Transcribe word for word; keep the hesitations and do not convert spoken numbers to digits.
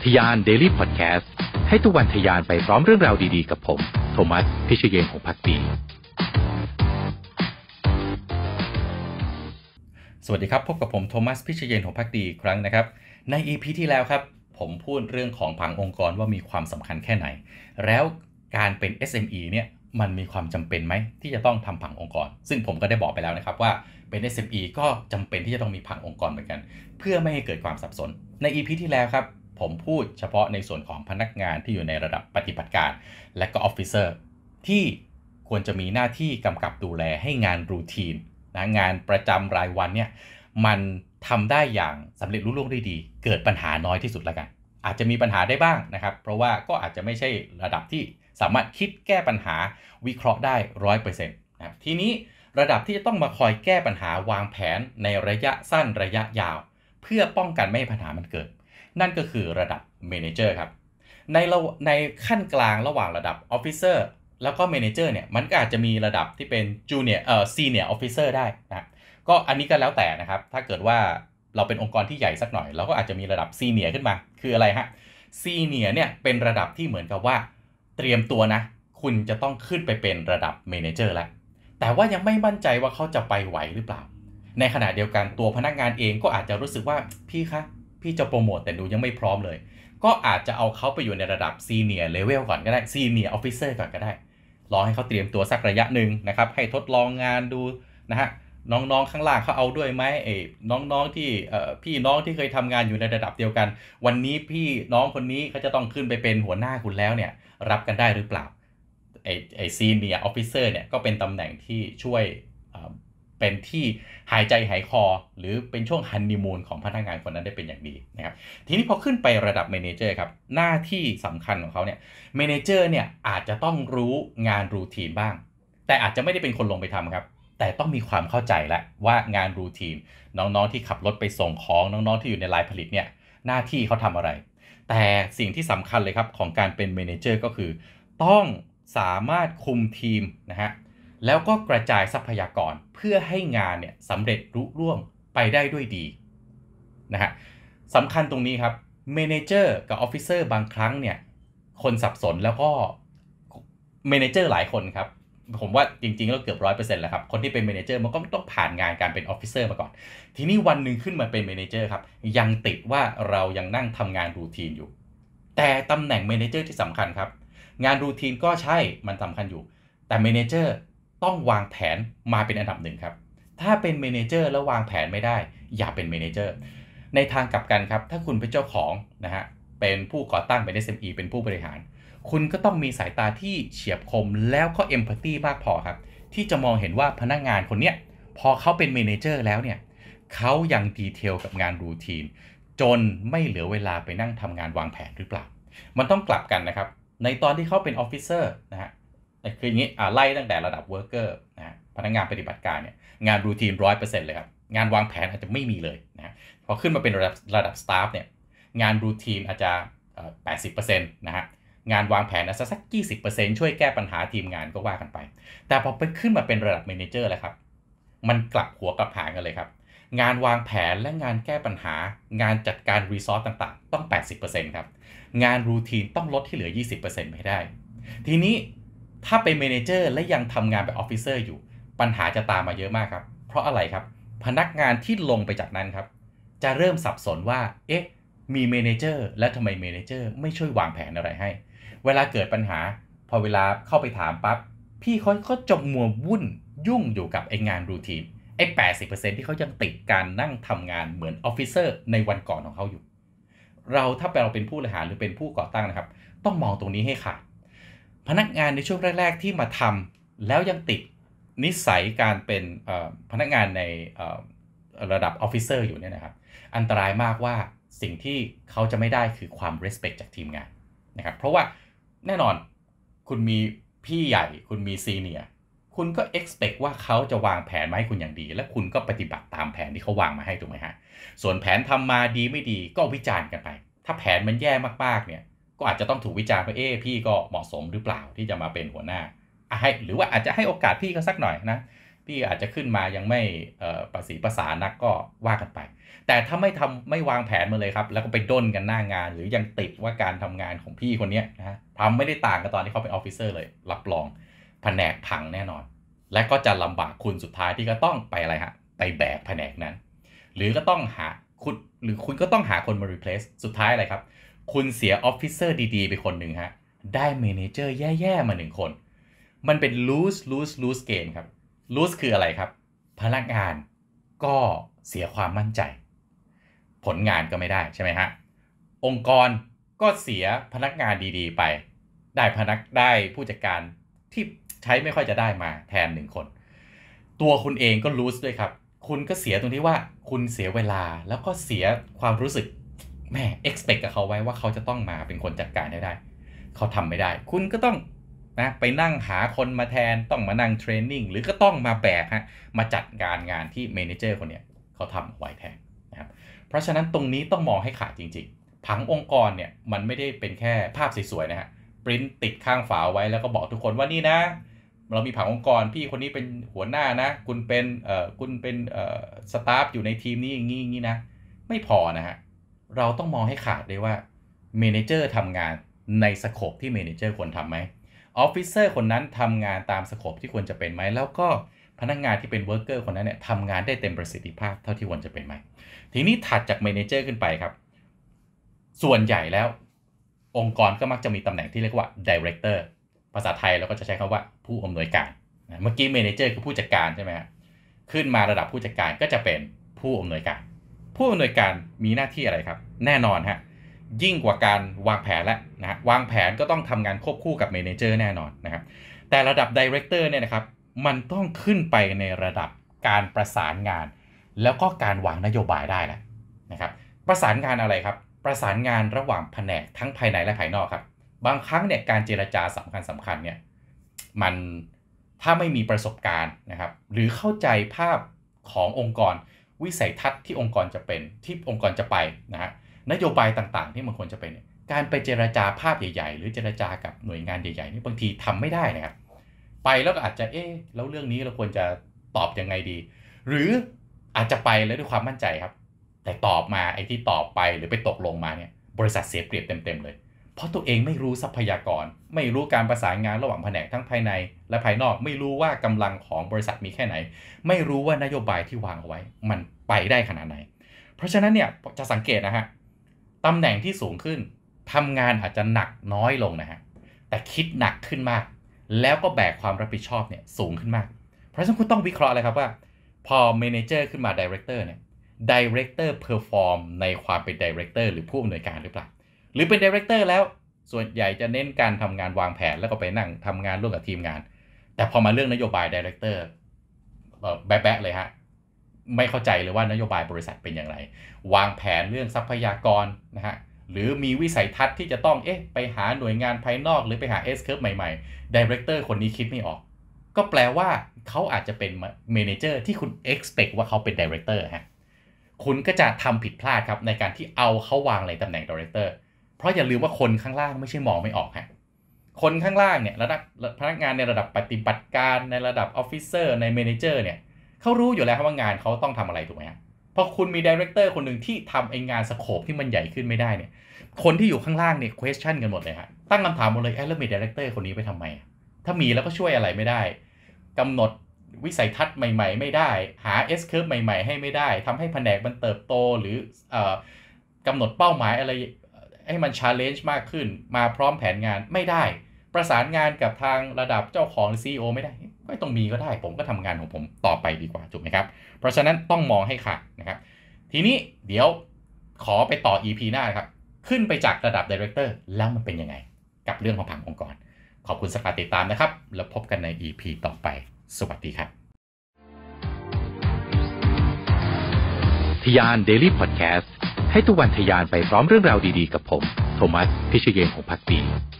ทยาน Daily Podcast ให้ทุกวันทยานไปพร้อมเรื่องราวดีๆกับผมโทมัสพิเชยนต์ หงส์ภักดีสวัสดีครับพบกับผมโทมัสพิเชยนต์ หงส์ภักดีอีกครั้งนะครับใน อี พี ที่แล้วครับผมพูดเรื่องของผังองค์กรว่ามีความสำคัญแค่ไหนแล้วการเป็น เอส เอ็ม อี เนี่ยมันมีความจำเป็นไหมที่จะต้องทำผังองค์กรซึ่งผมก็ได้บอกไปแล้วนะครับว่าเป็น เอส เอ็ม อี ก็จำเป็นที่จะต้องมีผังองค์กรเหมือนกันเพื่อไม่ให้เกิดความสับสนใน อี พี ที่แล้วครับผมพูดเฉพาะในส่วนของพนักงานที่อยู่ในระดับปฏิบัติการและก็ออฟฟิเซอร์ที่ควรจะมีหน้าที่กำกับดูแลให้งานรูทีนนะงานประจำรายวันเนี่ยมันทำได้อย่างสำเร็จรุ่ล่วงได้ดีเกิดปัญหาน้อยที่สุดแล้วกันอาจจะมีปัญหาได้บ้างนะครับเพราะว่าก็อาจจะไม่ใช่ระดับที่สามารถคิดแก้ปัญหาวิเคราะห์ได้ ร้อยเปอร์เซ็นต์ นะครับทีนี้ระดับที่จะต้องมาคอยแก้ปัญหาวางแผนในระยะสั้นระยะยาวเพื่อป้องกันไม่ให้ปัญหามันเกิดนั่นก็คือระดับเมเนเจอร์ครับในในขั้นกลางระหว่างระดับออฟฟิเซอร์แล้วก็เมเนเจอร์เนี่ยมันก็อาจจะมีระดับที่เป็นจูเนียร์เอ่อซีเนียร์ออฟฟิเซอร์ได้นะก็อันนี้ก็แล้วแต่นะครับถ้าเกิดว่าเราเป็นองค์กรที่ใหญ่สักหน่อยเราก็อาจจะมีระดับซีเนียร์ขึ้นมาคืออะไรฮะซีเนียร์เนี่ยเป็นระดับที่เหมือนกับว่าเตรียมตัวนะคุณจะต้องขึ้นไปเป็นระดับเมเนเจอร์แล้วแต่ว่ายังไม่มั่นใจว่าเขาจะไปไหวหรือเปล่าในขณะเดียวกันตัวพนักงานเองก็อาจจะรู้สึกว่าพี่คะพี่จะโปรโมทแต่ดูยังไม่พร้อมเลยก็อาจจะเอาเขาไปอยู่ในระดับซีเนียร์เลเวลก่อนก็ได้ซีเนียร์ออฟฟิเซอร์ก่อนก็ได้รอให้เขาเตรียมตัวสักระยะหนึ่งนะครับให้ทดลองงานดูนะฮะน้องๆข้างล่างเขาเอาด้วยไหมเอ้น้องๆที่เอ่อพี่น้องที่เคยทำงานอยู่ในระดับเดียวกันวันนี้พี่น้องคนนี้เขาจะต้องขึ้นไปเป็นหัวหน้าคุณแล้วเนี่ยรับกันได้หรือเปล่าไอไอซีเนียร์ออฟฟิเซอร์เนี่ยก็เป็นตำแหน่งที่ช่วยเป็นที่หายใจหายคอหรือเป็นช่วงฮันนีมูนของพนักงานคนนั้นได้เป็นอย่างดีนะครับทีนี้พอขึ้นไประดับเมเนเจอร์ครับหน้าที่สำคัญของเขาเนี่ยเมเนเจอร์เนี่ยอาจจะต้องรู้งานรูทีนบ้างแต่อาจจะไม่ได้เป็นคนลงไปทำครับแต่ต้องมีความเข้าใจแล้วว่างานรูทีนน้องๆที่ขับรถไปส่งของน้องๆที่อยู่ในไลน์ผลิตเนี่ยหน้าที่เขาทำอะไรแต่สิ่งที่สำคัญเลยครับของการเป็นเมเนเจอร์ก็คือต้องสามารถคุมทีมนะฮะแล้วก็กระจายทรัพยากรเพื่อให้งานเนี่ยสำเร็จลุล่วงไปได้ด้วยดีนะฮะสำคัญตรงนี้ครับเมเนเจอร์กับออฟฟิเซอร์บางครั้งเนี่ยคนสับสนแล้วก็เมเนเจอร์หลายคนครับผมว่าจริงๆแล้วเกือบ ร้อยเปอร์เซ็นต์ แล้วครับคนที่เป็นเมเนเจอร์มันก็ต้องผ่านงานการเป็นออฟฟิเซอร์มาก่อนทีนี้วันหนึ่งขึ้นมาเป็นเมเนเจอร์ครับยังติดว่าเรายังนั่งทำงานรูทีนอยู่แต่ตำแหน่งเมเนเจอร์ที่สำคัญครับงานรูทีนก็ใช่มันสำคัญอยู่แต่เมเนเจอร์ต้องวางแผนมาเป็นอันดับหนึ่งครับถ้าเป็นเมเนเจอร์แล้ววางแผนไม่ได้อย่าเป็นเมเนเจอร์ในทางกลับกันครับถ้าคุณเป็นเจ้าของนะฮะเป็นผู้ก่อตั้งเป็น เอส เอ็ม อี เป็นผู้บริหารคุณก็ต้องมีสายตาที่เฉียบคมแล้วก็เอมพัตตีมากพอครับที่จะมองเห็นว่าพนักงานคนเนี้ยพอเขาเป็นเมเนเจอร์แล้วเนี่ยเขายังดีเทลกับงานรูทีนจนไม่เหลือเวลาไปนั่งทำงานวางแผนหรือเปล่ามันต้องกลับกันนะครับในตอนที่เขาเป็นออฟฟิเซอร์นะฮะคืออย่างนี้ไล่ตั้งแต่ระดับเวิร์กเกอร์นะฮะพนักงานปฏิบัติการเนี่ยงานรูทีน ร้อยเปอร์เซ็นต์ เลยครับงานวางแผนอาจจะไม่มีเลยนะพอขึ้นมาเป็นระดับระดับสตาฟเนี่ยงานรูทีนอาจจะ แปดสิบเปอร์เซ็นต์ นะฮะงานวางแผนอาจจะสัก ยี่สิบเปอร์เซ็นต์ ช่วยแก้ปัญหาทีมงานก็ว่ากันไปแต่พอไปขึ้นมาเป็นระดับเมเนเจอร์แล้วครับมันกลับหัวกลับหางกันเลยครับงานวางแผนและงานแก้ปัญหางานจัดการรีซอสต่างๆต้อง แปดสิบเปอร์เซ็นต์ ครับงานรูทีนต้องลดที่เหลือ ยี่สิบเปอร์เซ็นต์ ไม่ได้ทีนี้ถ้าเป็นเมเนเจอร์และยังทำงานแบบออฟฟิเซอร์อยู่ปัญหาจะตามมาเยอะมากครับเพราะอะไรครับพนักงานที่ลงไปจากนั้นครับจะเริ่มสับสนว่าเอ๊ะมีเมเนเจอร์และทำไมเมเนเจอร์ไม่ช่วยวางแผนอะไรให้เวลาเกิดปัญหาพอเวลาเข้าไปถามปั๊บพี่เขาก็จมมัววุ่นยุ่งอยู่กับไอ้งานรูทีนไอ้ แปดสิบเปอร์เซ็นต์ ที่เขายังติดการนั่งทำงานเหมือนออฟฟิเซอร์ในวันก่อนของเขาอยู่เราถ้าเราเป็นผู้บริหารหรือเป็นผู้ก่อตั้งนะครับต้องมองตรงนี้ให้ขาดพนักงานในช่วงแรกๆที่มาทำแล้วยังติดนิสัยการเป็นพนักงานในระดับออฟฟิเซอร์อยู่เนี่ยนะครับอันตรายมากว่าสิ่งที่เขาจะไม่ได้คือความ respect จากทีมงานนะครับเพราะว่าแน่นอนคุณมีพี่ใหญ่คุณมีซีเนียร์คุณก็ expect ว่าเขาจะวางแผนมาให้คุณอย่างดีและคุณก็ปฏิบัติตามแผนที่เขาวางมาให้ถูกไหมฮะส่วนแผนทำมาดีไม่ดีก็วิจารณ์กันไปถ้าแผนมันแย่มากๆเนี่ยก็อาจจะต้องถูกวิจารณ์ว่าเอ๊ะพี่ก็เหมาะสมหรือเปล่าที่จะมาเป็นหัวหน้าให้หรือว่าอาจจะให้โอกาสพี่ก็สักหน่อยนะพี่อาจจะขึ้นมายังไม่ประสีภาษานักก็ว่ากันไปแต่ถ้าไม่ทำไม่วางแผนมาเลยครับแล้วก็ไปด้นกันหน้างานหรือยังติดว่าการทำงานของพี่คนนี้นะทำไม่ได้ต่างกับตอนที่เขาเป็นออฟฟิเซอร์เลยรับรองแผนกพังแน่นอนและก็จะลำบากคุณสุดท้ายที่ก็ต้องไปอะไรฮะไปแบกแผนกนั้นหรือก็ต้องหาคุณหรือคุณก็ต้องหาคนมา replace สุดท้ายอะไรครับคุณเสียออฟฟิเซอร์ดีๆไปคนหนึ่งฮะได้เมเนเจอร์แย่ๆมาหนึ่งคนมันเป็น lose lose lose game ครับ lose คืออะไรครับพนักงานก็เสียความมั่นใจผลงานก็ไม่ได้ใช่ไหมฮะองค์กรก็เสียพนักงานดีๆไปได้พนักได้ผู้จัดการที่ใช้ไม่ค่อยจะได้มาแทนหนึ่งคนตัวคุณเองก็ lose ด้วยครับคุณก็เสียตรงที่ว่าคุณเสียเวลาแล้วก็เสียความรู้สึกแม่ expect กับเขาไว้ว่าเขาจะต้องมาเป็นคนจัดการให้ได้เขาทำไม่ได้คุณก็ต้องนะไปนั่งหาคนมาแทนต้องมานั่งเทรนนิ่งหรือก็ต้องมาแบกฮะมาจัดการงานที่เมเนเจอร์คนเนี้ยเขาทำไว้แทนนะครับเพราะฉะนั้นตรงนี้ต้องมองให้ขาดจริงๆผังองค์กรเนี่ยมันไม่ได้เป็นแค่ภาพสวยๆนะฮะปริ้นติดข้างฝาไว้แล้วก็บอกทุกคนว่านี่นะเรามีผังองค์กรพี่คนนี้เป็นหัวหน้านะคุณเป็นเอ่อคุณเป็นเอ่อสตาฟอยู่ในทีมนี้อย่างนี้อย่างนี้นะไม่พอนะฮะเราต้องมองให้ขาดด้วยว่าเมเนเจอร์ทำงานในสโคปที่เมเนเจอร์ควรทำไหมออฟฟิเซอร์คนนั้นทำงานตามสโคปที่ควรจะเป็นไหมแล้วก็พนักงานที่เป็นเวิร์กเกอร์คนนั้นเนี่ยทำงานได้เต็มประสิทธิภาพเท่าที่ควรจะเป็นไหมทีนี้ถัดจากเมเนเจอร์ขึ้นไปครับส่วนใหญ่แล้วองค์กรก็มักจะมีตำแหน่งที่เรียกว่า Director ภาษาไทยเราก็จะใช้คำว่าผู้อำนวยการเมื่อกี้เมเนเจอร์คือผู้จัดการใช่ไหมครับขึ้นมาระดับผู้จัดการก็จะเป็นผู้อำนวยการผู้อำนวยการมีหน้าที่อะไรครับแน่นอนฮะยิ่งกว่าการวางแผนแล้วนะฮะวางแผนก็ต้องทำงานควบคู่กับเมเนเจอร์แน่นอนนะครับแต่ระดับ Director เนี่ยนะครับมันต้องขึ้นไปในระดับการประสานงานแล้วก็การวางนโยบายได้แล้วนะครับประสานงานอะไรครับประสานงานระหว่างแผนกทั้งภายในและภายนอกครับบางครั้งเนี่ยการเจรจาสำคัญสำคัญเนี่ยมันถ้าไม่มีประสบการณ์นะครับหรือเข้าใจภาพขององค์กรวิสัยทัศน์ที่องค์กรจะเป็นที่องค์กรจะไปนะฮะนโยบายต่างๆที่มันควรจะเป็นการไปเจรจาภาพใหญ่ๆหรือเจรจากับหน่วยงานใหญ่ๆนี่บางทีทำไม่ได้นะครับไปแล้วก็อาจจะเอ๊ะแล้วเรื่องนี้เราควรจะตอบยังไงดีหรืออาจจะไปแล้วด้วยความมั่นใจครับแต่ตอบมาไอ้ที่ตอบไปหรือไปตกลงมาเนี่ยบริษัทเสียเปรียบเต็มๆเลยเพราะตัวเองไม่รู้ทรัพยากรไม่รู้การประสานงานระหว่างแผนกทั้งภายในและภายนอกไม่รู้ว่ากำลังของบริษัทมีแค่ไหนไม่รู้ว่านโยบายที่วางเอาไว้มันไปได้ขนาดไหนเพราะฉะนั้นเนี่ยจะสังเกตนะฮะตำแหน่งที่สูงขึ้นทำงานอาจจะหนักน้อยลงนะฮะแต่คิดหนักขึ้นมากแล้วก็แบกความรับผิดชอบเนี่ยสูงขึ้นมากเพราะฉะนั้นคุณต้องวิเคราะห์เลยครับว่าพอเมเนเจอร์ขึ้นมา Director เนี่ย Director perform ในความเป็น Director หรือผู้อำนวยการหรือเปล่าหรือเป็น Director แล้วส่วนใหญ่จะเน้นการทำงานวางแผนแล้วก็ไปนั่งทำงานร่วมกับทีมงานแต่พอมาเรื่องนโยบาย Director แบ๊ะๆเลยฮะไม่เข้าใจเลยว่านโยบายบริษัทเป็นอย่างไรวางแผนเรื่องทรัพยากรนะฮะหรือมีวิสัยทัศน์ที่จะต้องเอ๊ะไปหาหน่วยงานภายนอกหรือไปหา S curve ใหม่ๆ Director คนนี้คิดไม่ออกก็แปลว่าเขาอาจจะเป็น Manager ที่คุณ expect ว่าเขาเป็น Director ฮะคุณก็จะทำผิดพลาดครับในการที่เอาเขาวางในตำแหน่ง Director เพราะอย่าลืมว่าคนข้างล่างไม่ใช่มองไม่ออกฮะคนข้างล่างเนี่ยระดับพนักงานในระดับปฏิบัติการในระดับ Officer ใน Manager เนี่ยเขารู้อยู่แล้วว่างานเขาต้องทำอะไรถูกไหมฮะพอคุณมี Director คนหนึ่งที่ทำไอ้งานสโคปที่มันใหญ่ขึ้นไม่ได้เนี่ยคนที่อยู่ข้างล่างเนี่ย question กันหมดเลยฮะตั้งคำถามหมดเลยเอ๊ะแล้วมี Director คนนี้ไปทำไมถ้ามีแล้วก็ช่วยอะไรไม่ได้กำหนดวิสัยทัศน์ใหม่ๆไม่ได้หา S curve ใหม่ๆให้ไม่ได้ทำให้แผนกมันเติบโตหรือเอ่อกำหนดเป้าหมายอะไรให้มัน challenge มากขึ้นมาพร้อมแผนงานไม่ได้ประสานงานกับทางระดับเจ้าของ ซี อี โอ ไม่ได้ไม่ต้องมีก็ได้ผมก็ทำงานของผมต่อไปดีกว่าถูกไหมครับเพราะฉะนั้นต้องมองให้ขาดนะครับทีนี้เดี๋ยวขอไปต่อ อี พี หน้าครับขึ้นไปจากระดับ Director แล้วมันเป็นยังไงกับเรื่องของผังองค์กรขอบคุณสำหรับติดตามนะครับแล้วพบกันใน อี พี ต่อไปสวัสดีครับทยาน Daily Podcast ให้ทุกวันทยานไปพร้อมเรื่องราวดีๆกับผมโทมัสพิชเยนต์ หงส์ภักดี